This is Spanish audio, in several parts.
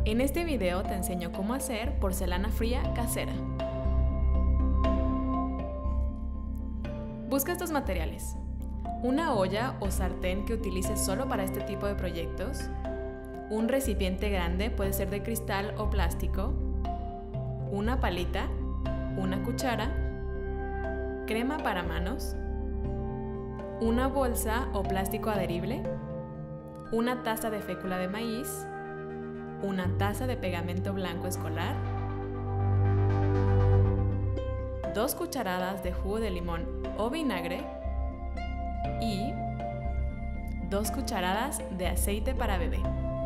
En este video te enseño cómo hacer porcelana fría casera. Busca estos materiales: una olla o sartén que utilices solo para este tipo de proyectos, un recipiente grande, puede ser de cristal o plástico, una palita, una cuchara, crema para manos, una bolsa o plástico adherible, una taza de fécula de maíz, una taza de pegamento blanco escolar, 2 cucharadas de jugo de limón o vinagre y 2 cucharadas de aceite para bebé.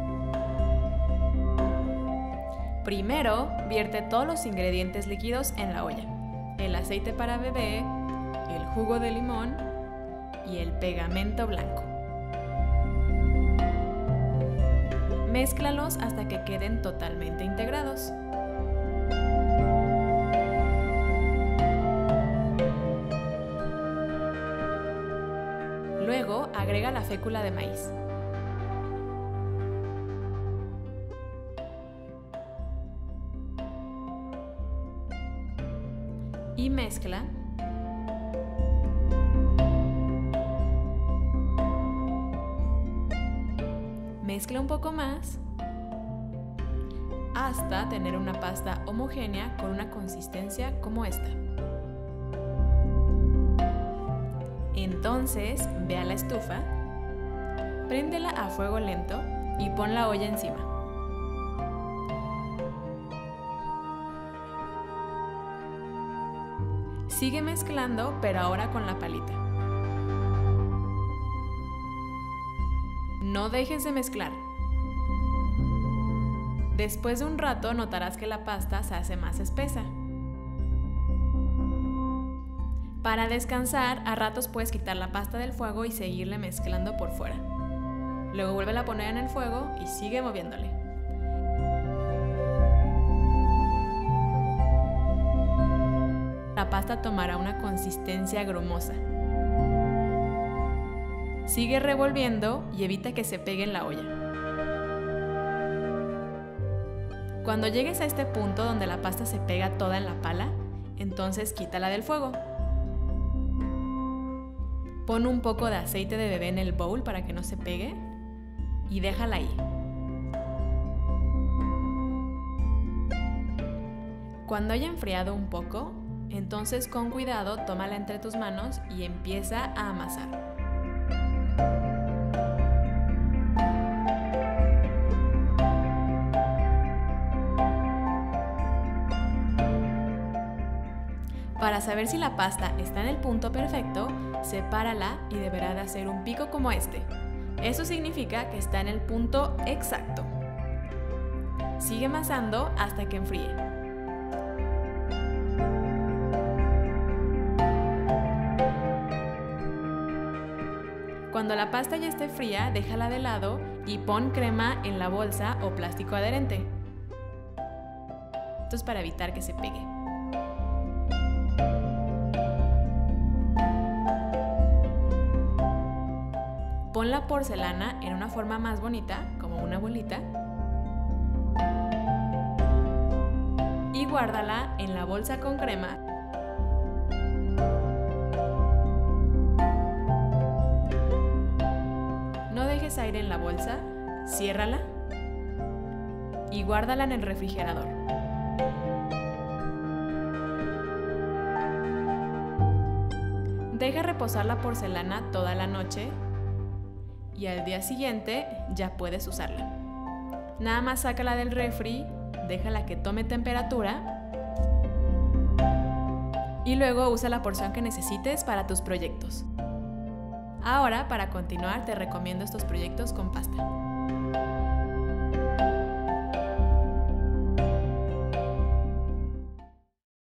Primero, vierte todos los ingredientes líquidos en la olla: el aceite para bebé, el jugo de limón y el pegamento blanco. Mézclalos hasta que queden totalmente integrados. Luego, agrega la fécula de maíz. Y mezcla. Mezcla un poco más hasta tener una pasta homogénea con una consistencia como esta. Entonces, ve a la estufa, préndela a fuego lento y pon la olla encima. Sigue mezclando, pero ahora con la palita. No dejes de mezclar. Después de un rato notarás que la pasta se hace más espesa. Para descansar, a ratos puedes quitar la pasta del fuego y seguirle mezclando por fuera. Luego vuélvela a poner en el fuego y sigue moviéndole. La pasta tomará una consistencia grumosa. Sigue revolviendo y evita que se pegue en la olla. Cuando llegues a este punto donde la pasta se pega toda en la pala, entonces quítala del fuego. Pon un poco de aceite de bebé en el bowl para que no se pegue y déjala ahí. Cuando haya enfriado un poco, entonces con cuidado tómala entre tus manos y empieza a amasar. Para saber si la pasta está en el punto perfecto, sepárala y deberá de hacer un pico como este. Eso significa que está en el punto exacto. Sigue amasando hasta que enfríe. Cuando la pasta ya esté fría, déjala de lado y pon crema en la bolsa o plástico adherente. Esto es para evitar que se pegue. Pon la porcelana en una forma más bonita, como una bolita, y guárdala en la bolsa con crema. No dejes aire en la bolsa, ciérrala y guárdala en el refrigerador. Deja reposar la porcelana toda la noche y al día siguiente ya puedes usarla. Nada más sácala del refri, déjala que tome temperatura y luego usa la porción que necesites para tus proyectos. Ahora, para continuar, te recomiendo estos proyectos con pasta.